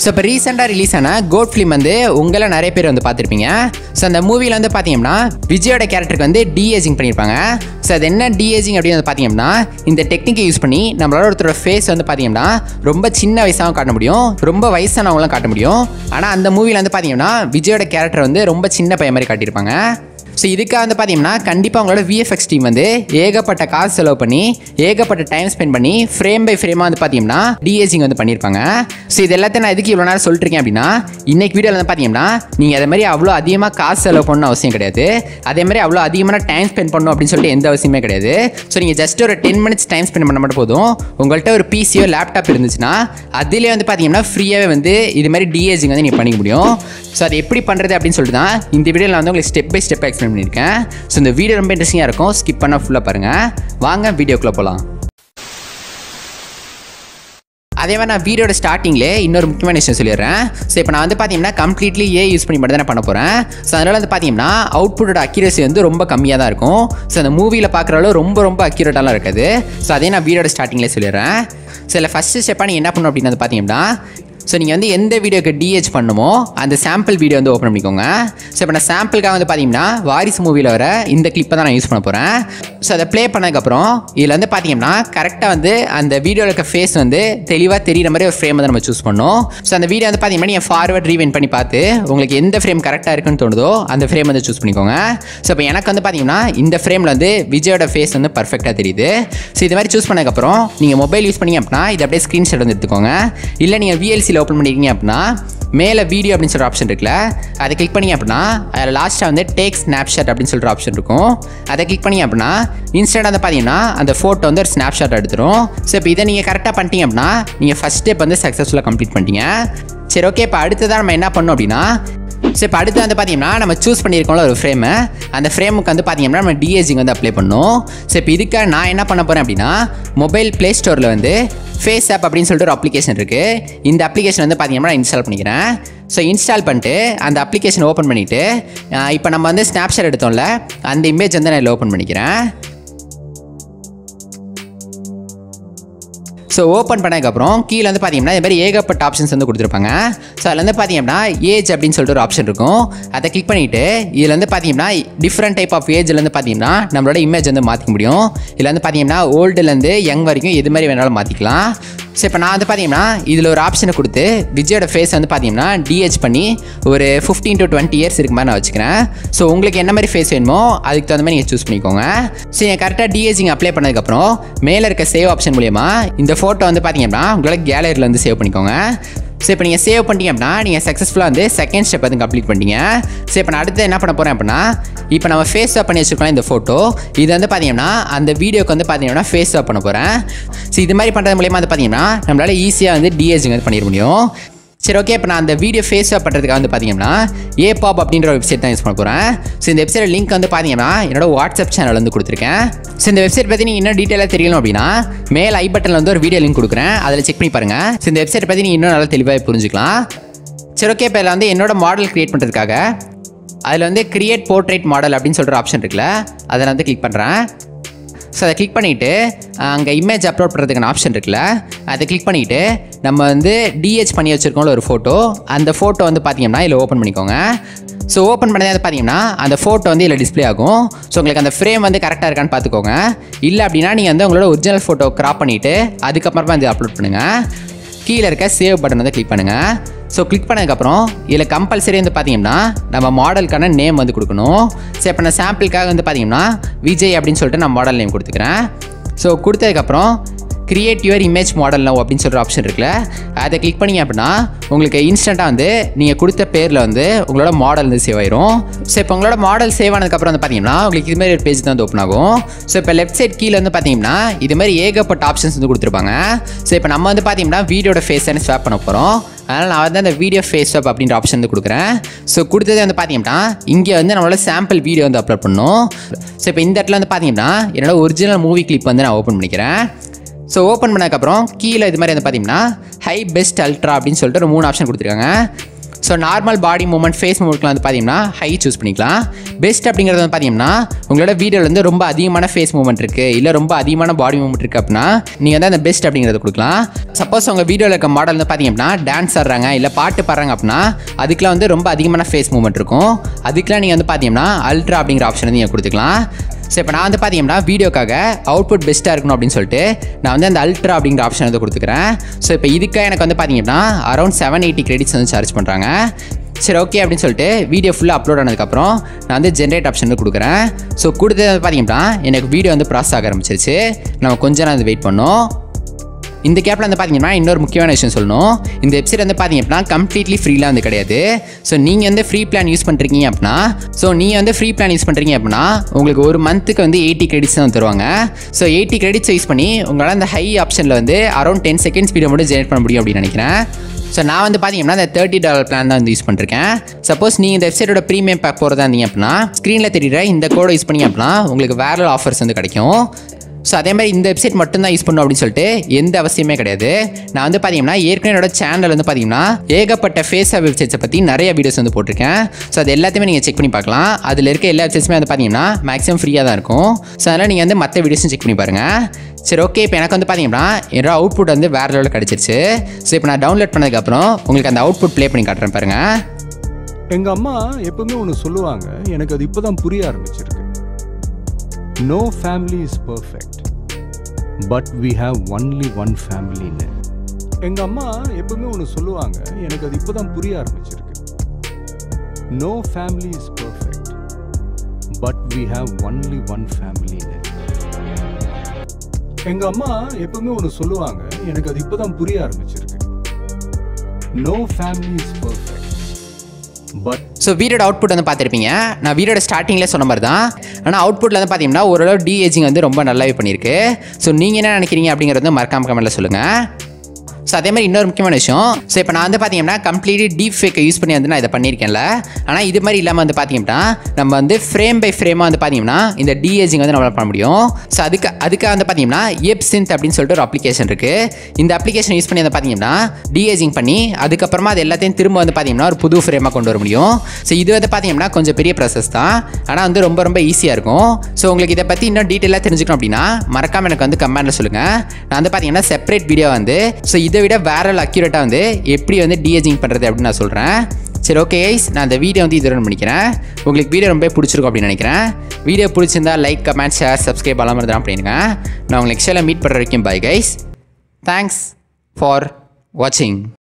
இப்போ ரீசெண்டாக ரிலீஸ் ஆன கோட் ஃபிலிம் வந்து உங்களை நிறைய பேர் வந்து பார்த்துருப்பீங்க. ஸோ அந்த மூவியில் வந்து பார்த்தீங்கன்னா விஜயோட கேரக்டருக்கு வந்து டீஏஜிங் பண்ணியிருப்பாங்க. ஸோ அது என்ன டீஏஜிங் அப்படின்னு வந்து பார்த்தீங்கன்னா இந்த டெக்னிக்கை யூஸ் பண்ணி நம்மளோட ஒருத்தரோட ஃபேஸ் வந்து பார்த்தீங்கன்னா ரொம்ப சின்ன வயசாகவும் காட்ட முடியும், ரொம்ப வயசானவங்களும் காட்ட முடியும். ஆனால் அந்த மூவியில் வந்து பார்த்தீங்கன்னா விஜயோட கேரக்டர் வந்து ரொம்ப சின்ன பையன் மாதிரி காட்டியிருப்பாங்க. ஸோ இதுக்காக வந்து பார்த்தீங்கன்னா கண்டிப்பாக அவங்களோட VFX டீம் வந்து ஏகப்பட்ட காசு செலவு பண்ணி ஏகப்பட்ட டைம் ஸ்பெண்ட் பண்ணி ஃப்ரேம் பை ஃப்ரேமாக வந்து பார்த்தீங்கன்னா டீஏஜிங் வந்து பண்ணியிருப்பாங்க. ஸோ இது எல்லாத்தையும் நான் எதுக்கு இவ்வளோ நேரம் சொல்லிட்டுருக்கேன் அப்படின்னா இன்னைக்கு வீடியோவில் வந்து பார்த்தீங்கன்னா நீங்கள் அதே மாதிரி அவ்வளோ அதிகமாக காசு செலவு பண்ணணும் அவசியம் கிடையாது, அதே மாதிரி அவ்வளோ அதிகமான டைம் ஸ்பெண்ட் பண்ணணும் அப்படின்னு சொல்லிட்டு எந்த அவசியமே கிடையாது. ஸோ நீங்கள் ஜஸ்ட் ஒரு 10 minutes டைம் ஸ்பெண்ட் பண்ண மட்டும் போதும். உங்கள்கிட்ட ஒரு பிசியோ லேப்டாப் இருந்துச்சுன்னா அதிலே வந்து பார்த்தீங்கன்னா ஃப்ரீயாகவே வந்து இது மாதிரி டீஏஜிங் வந்து நீங்கள் பண்ணிக்க முடியும். ஸோ அது எப்படி பண்ணுறது அப்படின்னு சொல்லிட்டு தான் இந்த வீடியோவில் வந்து உங்களுக்கு ஸ்டெப் பை ஸ்டெப் எக்ஸ்பிளைன் பண்ணியிருக்கேன். ஸோ இந்த வீடியோ ரொம்ப இன்ட்ரெஸ்டிங்காக இருக்கும், ஸ்கிப் பண்ண ஃபுல்லாக பாருங்கள். வாங்க வீடியோக்குள்ளே போகலாம். அதே மாதிரி நான் வீடியோட ஸ்டார்டிங்லேயே இன்னொரு முக்கியமான விஷயம் சொல்லிடுறேன். ஸோ இப்போ நான் வந்து பார்த்தீங்கன்னா கம்ப்ளீட்லி யூஸ் பண்ணி மட்டும் தான் பண்ண போகிறேன். ஸோ அதனால் வந்து பார்த்தீங்கன்னா அவுட்புட்டோட அக்யூரசி வந்து ரொம்ப கம்மியாக தான் இருக்கும். ஸோ அந்த மூவியில் பார்க்குற அளவு ரொம்ப அக்யூரேட்டாலாம் இருக்காது. ஸோ அதே நான் வீடியோட ஸ்டார்டிங்லேயே சொல்லிடுறேன். ஸோ இல்லை ஃபஸ்ட்டு ஸ்டெப்பாக நீங்கள் என்ன பண்ணணும் அப்படின்னு வந்து பார்த்தீங்கன்னா ஸோ நீங்கள் வந்து எந்த வீடியோக்கு டிஹெச் பண்ணுமோ அந்த சாம்பிள் வீடியோ வந்து ஓப்பன் பண்ணிக்கோங்க. ஸோ இப்போ நான் சாம்பிளுக்காக வந்து பார்த்தீங்கன்னா வாரிசு மூவியில் வர இந்த கிளிப்பை தான் நான் யூஸ் பண்ண போகிறேன். ஸோ அதை ப்ளே பண்ணதுக்கப்புறம் இதில் வந்து பார்த்தீங்கன்னா கரெக்டாக வந்து அந்த வீடியோவில் இருக்க ஃபேஸ் வந்து தெளிவாக தெரிகிற மாதிரி ஒரு ஃப்ரேம் வந்து நம்ம சூஸ் பண்ணணும். ஸோ அந்த வீடியோ வந்து பார்த்தீங்கன்னா நீங்கள் ஃபார்வர்ட் ரீவைண்ட் பண்ணி பார்த்து உங்களுக்கு எந்த ஃப்ரேம் கரெக்டாக இருக்குன்னு தோணுதோ அந்த ஃப்ரேம் வந்து சூஸ் பண்ணிக்கோங்க. ஸோ இப்போ எனக்கு வந்து பார்த்தீங்கன்னா இந்த ஃப்ரேமில் வந்து விஜயோட ஃபேஸ் வந்து பர்ஃபெக்டாக தெரியுது. ஸோ இது மாதிரி சூஸ் பண்ணதுக்கப்புறம் நீங்கள் மொபைல் யூஸ் பண்ணி அப்படின்னா இது அப்படியே ஸ்க்ரீன்ஷாட் வந்து எடுத்துக்கோங்க. இல்லை நீங்கள் VLCயில் ஓப்பன் பண்ணிருக்கீங்க அப்படின்னா மேலே வீடியோ அப்படின்னு சொல்கிற ஆப்ஷன் இருக்குல்ல, அதை கிளிக் பண்ணி அப்படின்னா அதில் லாஸ்ட்டாக வந்து டேக் ஸ்னாப்ஷாட் அப்படின்னு சொல்கிற ஆப்ஷன் இருக்கும். அதை கிளிக் பண்ணி அப்படின்னா இன்ஸ்டன்ட் வந்து பார்த்தீங்கன்னா அந்த ஃபோட்டோ வந்து ஒரு ஸ்னாப்ஷாட் எடுத்துரும். ஸோ இப்போ இதை நீங்கள் கரெக்டாக பண்ணிட்டீங்க அப்படின்னா நீங்கள் ஃபஸ்ட் ஸ்டெப் வந்து சக்ஸஸ்ஃபுல்லாக கம்ப்ளீட் பண்ணிட்டீங்க. சரி, ஓகே. இப்போ அடுத்ததான் நம்ம என்ன பண்ணோம் அப்படின்னா ஸோ இப்போ அடுத்து வந்து பார்த்தீங்கன்னா நம்ம சூஸ் பண்ணியிருக்கோம்ல ஒரு ஃப்ரேமு, அந்த ஃப்ரேமுக்கு வந்து பார்த்தீங்கன்னா நம்ம டீஏஜிங் வந்து அப்ளை பண்ணணும். ஸோ இப்போ இதுக்காக நான் என்ன பண்ண போகிறேன் அப்படின்னா மொபைல் ப்ளே ஸ்டோரில் வந்து ஃபேஸ் ஆப் அப்படின்னு சொல்லிட்டு ஒரு அப்ளிகேஷன் இருக்குது. இந்த அப்ளிகேஷன் வந்து பார்த்தீங்கன்னா நான் இன்ஸ்டால் பண்ணிக்கிறேன். ஸோ இன்ஸ்டால் பண்ணிட்டு அந்த அப்ளிகேஷன் ஓப்பன் பண்ணிவிட்டு இப்போ நம்ம வந்து ஸ்னாப்ஷாட் எடுத்தோம்ல அந்த இமேஜ் வந்து நான் இதில் ஓப்பன் பண்ணிக்கிறேன். ஸோ ஓப்பன் பண்ணதுக்கப்புறம் கீழே வந்து பார்த்தீங்கன்னா இது மாதிரி ஏகப்பட்ட ஆப்ஷன்ஸ் வந்து கொடுத்துருப்பாங்க. ஸோ அதில் வந்து பார்த்தீங்கன்னா ஏஜ் அப்படின்னு சொல்லிட்டு ஒரு ஆப்ஷன் இருக்கும். அதை கிளிக் பண்ணிவிட்டு இதில் வந்து பார்த்தீங்கன்னா டிஃப்ரெண்ட் டைப் ஆஃப் ஏஜில் வந்து பார்த்தீங்கன்னா நம்மளோட இமேஜ் வந்து மாற்றிக்க முடியும். இதில் வந்து பார்த்தீங்கன்னா ஓல்டுலேருந்து யங் வரைக்கும் எது மாதிரி வேணாலும் மாற்றிக்கலாம். ஸோ இப்போ நான் வந்து பார்த்தீங்கன்னா இதில் ஒரு ஆப்ஷனை கொடுத்து விஜயோட ஃபேஸ் வந்து பார்த்தீங்கன்னா டிஹெச் பண்ணி ஒரு 15 to 20 years இருக்கு மாதிரி நான் வச்சுக்கிறேன். ஸோ உங்களுக்கு என்ன மாதிரி ஃபேஸ் வேணுமோ அதுக்கு தகுந்த மாதிரி நீங்கள் சூஸ் பண்ணிக்கோங்க. ஸோ நீங்கள் கரெக்டாக டிஹெச்சிங் அப்ளை பண்ணதுக்கப்புறம் மேலே இருக்க சேவ் ஆப்ஷன் மூலிமா இந்த ஃபோட்டோ வந்து பார்த்தீங்கன்னா உங்களோட கேலரியில் வந்து சேவ் பண்ணிக்கோங்க. ஸோ இப்போ நீங்கள் சேவ் பண்ணிட்டீங்க அப்படின்னா நீங்கள் சக்ஸஸ்ஃபுல்லாக வந்து செகண்ட் ஸ்டெப் வந்து கம்ப்ளீட் பண்ணிட்டீங்க. ஸோ இப்போ நான் அடுத்து என்ன பண்ண போகிறேன் அப்படின்னா இப்போ நம்ம ஃபேஸ் ஸ்வாப் பண்ணி வச்சுருக்கோம் இந்த ஃபோட்டோ, இது வந்து பார்த்தீங்கன்னா அந்த வீடியோக்கு வந்து பார்த்தீங்கன்னா ஃபேஸ் ஸ்வாப் பண்ண போகிறேன். ஸோ இது மாதிரி பண்ணுறது மூலிமா வந்து பார்த்தீங்கன்னா நம்மளால் ஈஸியாக வந்து டிஏஜிங் வந்து பண்ணிட முடியும். சரி, ஓகே. இப்போ நான் அந்த வீடியோ ஃபேஸ் ஸ்வாப் பண்ணுறதுக்காக வந்து பார்த்தீங்கன்னா Apob அப்படின்ற வெப்சைட் தான் யூஸ் பண்ண போகிறேன். ஸோ இந்த வெப்சைட் லிங்க் வந்து பார்த்தீங்கன்னா என்னோட வாட்ஸ்அப் சேனல் வந்து கொடுத்துருக்கேன். ஸோ இந்த வெப்சைட் பற்றி நீங்கள் இன்னும் டீட்டெயிலாக தெரியணும் அப்படின்னா மேல் ஐ பட்டனில் வந்து ஒரு வீடியோ லிங்க் கொடுக்குறேன், அதில் செக் பண்ணி பாருங்கள். ஸோ இந்த வெப்சைட் பற்றி நீங்கள் இன்னும் நல்லா தெளிவாக புரிஞ்சுக்கலாம். சரி, ஓகே. இப்போ இதில் வந்து என்னோட மாடல் க்ரியேட் பண்ணுறதுக்காக அதில் வந்து கிரியேட் போர்ட்ரேட் மாடல் அப்படின்னு சொல்கிற ஆப்ஷன் இருக்குல்ல, அதை நான் வந்து கிளிக் பண்ணுறேன். ஸோ அதை கிளிக் பண்ணிவிட்டு அங்கே இமேஜ் அப்லோட் பண்ணுறதுக்கான ஆப்ஷன் இருக்குல்ல, அதை கிளிக் பண்ணிவிட்டு நம்ம வந்து டிஹெச் பண்ணி வச்சுருக்கோம்ல ஒரு ஃபோட்டோ, அந்த ஃபோட்டோ வந்து பார்த்தீங்கன்னா இதில் ஓப்பன் பண்ணிக்கோங்க. ஸோ ஓப்பன் பண்ணதே வந்து பார்த்தீங்கன்னா அந்த ஃபோட்டோ வந்து இதில் டிஸ்பிளே ஆகும். ஸோ உங்களுக்கு அந்த ஃப்ரேம் வந்து கரெக்டாக இருக்கான்னு பார்த்துக்கோங்க. இல்லை அப்படின்னா நீங்கள் வந்து உங்களோட ஒரிஜினல் ஃபோட்டோ கிராப் பண்ணிவிட்டு அதுக்கப்புறமா வந்து அப்லோட் பண்ணுங்கள். கீழே இருக்க சேவ் பட்டன் வந்து கிளிக் பண்ணுங்கள். ஸோ கிளிக் பண்ணதுக்கப்புறம் இதில் கம்பல்சரி வந்து பார்த்தீங்கன்னா நம்ம மாடலுக்கான நேம் வந்து கொடுக்கணும். ஸோ இப்போ நான் சாம்பிளுக்காக வந்து பார்த்தீங்கன்னா விஜய் அப்படின்னு சொல்லிட்டு நான் மாடல் நேம் கொடுத்துக்கிறேன். ஸோ கொடுத்ததுக்கப்புறம் create your image model now அப்படின்னு சொல்கிற ஆப்ஷன் இருக்குல்ல, அதை கிளிக் பண்ணிங்க அப்படின்னா உங்களுக்கு இன்ஸ்டண்ட்டாக வந்து நீங்கள் கொடுத்த பேரில் வந்து உங்களோட மாடல் வந்து சேவ் ஆயிரும். ஸோ இப்போ உங்களோட மாடல் சேவ் ஆனதுக்கப்புறம் வந்து பார்த்தீங்கன்னா உங்களுக்கு இதுமாதிரி ஒரு பேஜ் தான் வந்து ஓப்பன் ஆகும். ஸோ இப்போ லெஃப்ட் சைட் கீழே வந்து பார்த்தீங்கன்னா இதுமாதிரி ஏகப்பட்ட ஆப்ஷன்ஸ் வந்து கொடுத்துருப்பாங்க. ஸோ இப்போ நம்ம வந்து பார்த்தீங்கன்னா வீடியோட ஃபேஸ் வந்து ஸ்வாப் பண்ண போகிறோம். அதனால் நான் வந்து அந்த வீடியோ ஃபேஸ் ஸ்வாப் அப்படின்ற ஆப்ஷன் வந்து கொடுக்குறேன். ஸோ கொடுத்தது வந்து பார்த்தீங்கன்னா இங்கே வந்து நம்மளோட சாம்பிள் வீடியோ வந்து அப்லோட் பண்ணணும். ஸோ இப்போ இந்த இடத்துல வந்து பார்த்தீங்கன்னா என்னோட ஒரிஜினல் மூவி கிளிப் வந்து நான் ஓப்பன் பண்ணிக்கிறேன். ஸோ ஓப்பன் பண்ணதுக்கப்புறம் கீழே இது மாதிரி வந்து பார்த்தீங்கன்னா ஹை பெஸ்ட் அல்ட்ரா அப்படின்னு சொல்லிட்டு ஒரு 3 ஆப்ஷன் கொடுத்துருக்காங்க. So normal body movement face மூவ்மெண்ட்லாம் வந்து பார்த்தீங்கன்னா ஹை சூஸ் பண்ணிக்கலாம். பெஸ்ட் அப்படிங்கிறது வந்து பார்த்தீங்கன்னா உங்களோட வீடியோவில் வந்து ரொம்ப அதிகமான ஃபேஸ் மூவ்மெண்ட் இருக்குது இல்லை ரொம்ப அதிகமான பாடி மூவ்மெண்ட் இருக்குது அப்படின்னா நீங்கள் வந்து அந்த பெஸ்ட் அப்படிங்கிறத கொடுக்கலாம். சப்போஸ் உங்கள் வீடியோவில் இருக்க மாடல் வந்து பார்த்தீங்க அப்படின்னா டான்ஸ் ஆடுறாங்க இல்லை பாட்டு பாடுறாங்க அப்படின்னா அதுக்கெலாம் வந்து ரொம்ப அதிகமான ஃபேஸ் மூவ்மெண்ட் இருக்கும். அதுக்கெலாம் நீங்கள் வந்து பார்த்தீங்கன்னா அல்ட்ரா அப்படிங்கிற ஆப்ஷன் வந்து நீங்கள் கொடுத்துக்கலாம். ஸோ இப்போ நான் வந்து பார்த்தீங்கன்னா வீடியோக்காக அவுட்புட் பெஸ்ட்டாக இருக்கணும் அப்படின்னு சொல்லிட்டு நான் வந்து அந்த அல்ட்ரா அப்படிங்கிற ஆப்ஷன் வந்து கொடுத்துக்கிறேன். ஸோ இப்போ இதுக்காக எனக்கு வந்து பார்த்தீங்கன்னா அரௌண்ட் 780 கிரெடிட்ஸ் வந்து சார்ஜ் பண்ணுறாங்க. சரி ஓகே அப்படின்னு சொல்லிட்டு வீடியோ ஃபுல்லாக அப்லோட் ஆனதுக்கப்புறம் நான் வந்து ஜென்ரேட் ஆப்ஷன் வந்து கொடுக்குறேன். ஸோ கொடுத்தது வந்து பார்த்தீங்கன்னா எனக்கு வீடியோ வந்து ப்ராசஸ் ஆக ஆரம்பிச்சிருச்சு. நம்ம கொஞ்சம் நேரம் வந்து வெயிட் பண்ணோம். இந்த கேப்பில் வந்து பார்த்தீங்கன்னா இன்னொரு முக்கியமான விஷயம் சொல்லணும். இந்த வெப்சைட் வந்து பார்த்தீங்க அப்படின்னா கம்ப்ளீட்லி ஃப்ரீலாம் வந்து கிடையாது. ஸோ நீங்கள் வந்து ஃப்ரீ பிளான் யூஸ் பண்ணுறீங்க அப்படின்னா உங்களுக்கு ஒரு மந்த்துக்கு வந்து 80 கிரெடிட்ஸ் தான் தருவாங்க. ஸோ 80 கிரெடிட்ஸ் யூஸ் பண்ணி உங்களால் அந்த ஹை ஆப்ஷனில் வந்து அரௌண்ட் 10 செகண்ட்ஸ் வீடியோ மட்டும் ஜெனரேட் பண்ண முடியும் அப்படின்னு நினைக்கிறேன். ஸோ நான் வந்து பார்த்தீங்கன்னா இந்த $30 பிளான் தான் வந்து யூஸ் பண்ணிருக்கேன். சப்போஸ் நீங்கள் இந்த வெப்சைட்டோட ப்ரீமியம் பேக் போகிறதா இருந்தீங்க அப்படின்னா ஸ்க்ரீனில் தெரியுற இந்த கோடை யூஸ் பண்ணி அப்படின்னா உங்களுக்கு வேற ஆஃபர்ஸ் வந்து கிடைக்கும். ஸோ அதே மாதிரி இந்த வெப்சைட் மட்டும் தான் யூஸ் பண்ணணும் அப்படின்னு சொல்லிட்டு எந்த அவசியமே கிடையாது. நான் வந்து பார்த்தீங்கன்னா ஏற்கனவே என்னோட சேனல் வந்து பார்த்தீங்கன்னா ஏகப்பட்ட ஃபேஸ் ஆஃப் வெப்சைட்ஸை பற்றி நிறைய வீடியோஸ் வந்து போட்டிருக்கேன். ஸோ அது எல்லாத்தையுமே நீங்கள் செக் பண்ணி பார்க்கலாம். அதில் இருக்க எல்லா வெப்சைட்ஸுமே வந்து பார்த்தீங்கன்னா மேக்ஸிமம் ஃப்ரீயாக தான் இருக்கும். ஸோ அதனால் நீங்கள் வந்து மற்ற வீடியோஸும் செக் பண்ணி பாருங்கள். சரி ஓகே, இப்போ எனக்கு வந்து பார்த்தீங்கன்னா என்னோட அவுட்புட் வந்து வேறு லெவலில் கிடச்சிருச்சு. ஸோ இப்போ நான் டவுன்லோட் பண்ணதுக்கப்புறம் உங்களுக்கு அந்த அவுட்புட் ப்ளே பண்ணி காட்டுறேன் பாருங்கள். எங்கள் அம்மா எப்பவுமே ஒன்று சொல்லுவாங்க, எனக்கு அது இப்போ தான் புரிய ஆரம்பிச்சிருக்கு. No family is perfect, but we have only one family. எங்க அம்மா எப்பவுமே ஒன்று சொல்லுவாங்க, எனக்கு அது இப்போதான் புரிய ஆரம்பிச்சிருக்கு. No family is perfect, but we have only one family. எங்க அம்மா எப்பவுமே ஒன்று சொல்லுவாங்க, எனக்கு அது இப்போதான் புரிய ஆரம்பிச்சிருக்கு. No family is perfect. So வீடியோட அவுட்புட் வந்து பார்த்துருப்பீங்க. நான் வீடியோட ஸ்டார்டிங்கில் சொன்ன மாதிரி தான். ஆனால் அவுட்புட்டில் வந்து பார்த்தீங்கன்னா ஓரளவு டீஏஜிங் வந்து ரொம்ப நல்லாவே பண்ணியிருக்கு. ஸோ நீங்கள் என்ன நினைக்கிறீங்க அப்படிங்கிறது மறக்காம கமெண்ட்டில் சொல்லுங்கள். ஸோ அதே மாதிரி இன்னொரு முக்கியமான விஷயம், ஸோ இப்போ நான் வந்து பார்த்தீங்கன்னா கம்ப்ளீட்லி டீப்ஃபேக்கை யூஸ் பண்ணி வந்து நான் இதை பண்ணியிருக்கேன்ல. ஆனால் இது மாதிரி இல்லாமல் வந்து பார்த்தீங்கன்னா நம்ம வந்து ஃப்ரேம் பை ஃப்ரேமாக வந்து பார்த்தீங்கன்னா இந்த டீஏஜிங் வந்து நம்மளால் பண்ண முடியும். ஸோ அதுக்காக வந்து பார்த்தீங்கன்னா எப்சின்த் அப்படின்னு சொல்லிட்டு ஒரு அப்ளிகேஷன் இருக்குது. இந்த அப்ளிகேஷன் யூஸ் பண்ணி வந்து பார்த்தீங்கன்னா டீஏஜிங் பண்ணி அதுக்கப்புறமா அது எல்லாத்தையும் திரும்ப வந்து பார்த்தீங்கன்னா ஒரு புது ஃப்ரேமாக கொண்டு வர முடியும். ஸோ இது வந்து பார்த்தீங்கன்னா கொஞ்சம் பெரிய ப்ராசஸ் தான், ஆனால் வந்து ரொம்ப ரொம்ப ஈஸியாக இருக்கும். ஸோ உங்களுக்கு இதை பற்றி இன்னும் டீட்டெயிலாக தெரிஞ்சுக்கணும் அப்படின்னா மறக்காமல் எனக்கு வந்து கமெண்ட்டில் சொல்லுங்கள். நான் வந்து பார்த்தீங்கன்னா செப்பரேட் வீடியோ வந்து ஸோ இதை விட வேற அக்யூரேட்டாக வந்து எப்படி வந்து டீஏஜிங் பண்ணுறது அப்படின்னு நான் சொல்கிறேன். சரி ஓகே கைஸ், நான் இந்த வீடியோ வந்து இதோட பண்ணிக்கிறேன். உங்களுக்கு வீடியோ ரொம்ப பிடிச்சிருக்கும் அப்படின்னு நினைக்கிறேன். வீடியோ பிடிச்சிருந்தா லைக், கமெண்ட், ஷேர், சப்ஸ்கிரைப் எல்லாம் மறந்துடாம பண்ணிடுங்க. நான் உங்களுக்கு நெக்ஸ்ட் மீட் பண்ணுற வரைக்கும் பை கைஸ். தேங்க்ஸ் ஃபார் வாட்சிங்.